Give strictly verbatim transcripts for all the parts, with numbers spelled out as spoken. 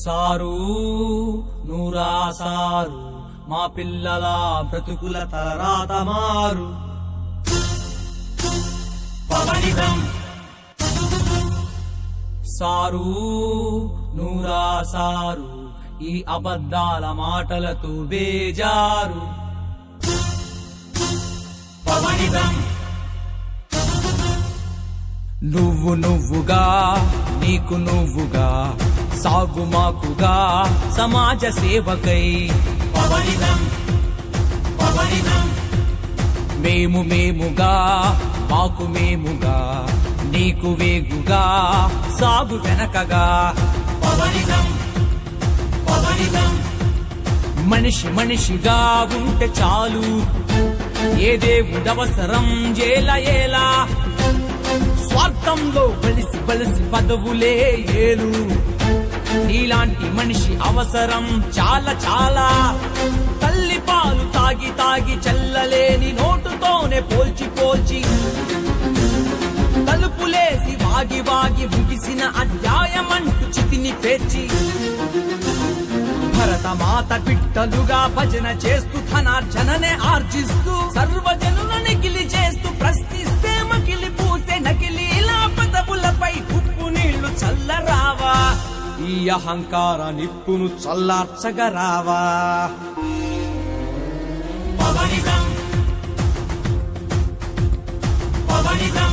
sir నూరా sir మా పిల్లల బ్రతుకుల తలరాత మారు పవనిదం సారు నూరా సారు ఈ అబద్ధాల మాటలతో బేజారు పవనిదం నువ్వు నువ్వుగా నీకు నువ్వుగా సాగుమాకుగా సమాజ సేవకై పవనిదం పవనిదం మేము మేముగా మాకు మేముగా నీకు వేగుగా సాగు వెనకగా పవనిదం పవనిదం మనిషి మనిషిగా ఉంటే చాలు ఏ దేవుడవసరం జేల ఏలా స్వార్థంలో బలిసి బలిసి పదవులే ఏలు నీలాంటి మనిషి అవసరం చాలా చాలా తల్లి పాలు తాగి తాగి చల్లలేని నోటుతోనే పోల్చి పోల్చి తలుపులేసి వాగి వాగి ముగిసిన అధ్యాయమంటూ చితిని పేర్చి భరతమాత బిడ్డలుగా భజన చేస్తూ ధనార్జననే ఆర్జిస్తూ సర్వజనులని గిలి చేస్తూ ప్రశ్నిస్తే మకిలి పూసే నకిలీలా పదవులపై ఉప్పు నీళ్లు చల్లరావా ఈ అహంకార నిప్పును చల్లార్చగరావా పవనిదం పవనిదం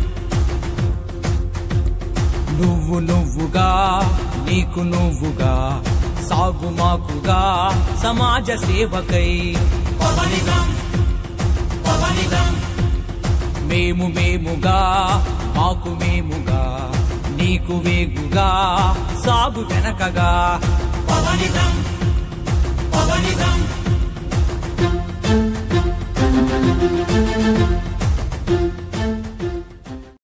నువ్వు నువ్వుగా నీకు నువ్వుగా సాగుమాకుగా సమాజ సేవకై పవనిదం పవనిదం మేము మేముగా మాకు మేముగా నీకు వేగుగా సాగు వెనకగా పవనిదం పవనిదం